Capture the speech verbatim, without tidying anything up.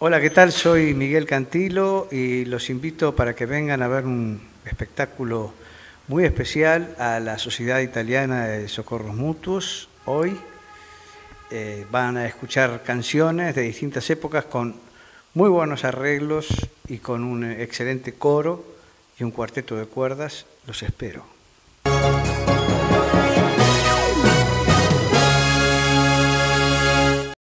Hola, ¿qué tal? Soy Miguel Cantilo y los invito para que vengan a ver un espectáculo muy especial a la Sociedad Italiana de Socorros Mutuos. Hoy eh, van a escuchar canciones de distintas épocas con muy buenos arreglos y con un excelente coro y un cuarteto de cuerdas. Los espero.